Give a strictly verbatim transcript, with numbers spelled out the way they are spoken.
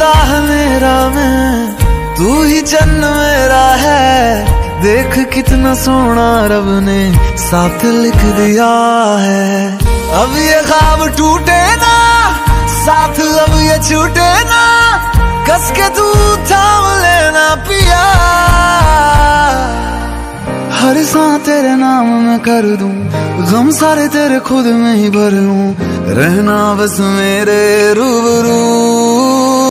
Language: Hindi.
खुदा है मेरा मैं, तू ही जन्म मेरा है। देख कितना सोना रब ने साथ लिख दिया है। अब ये ख्वाब टूटे ना, साथ अब ये छूटे ना, कस के तू थाम लेना पिया। हर सांस तेरे नाम मैं कर दूं, गम सारे तेरे खुद में ही भर लूं, रहना बस मेरे रूबरू।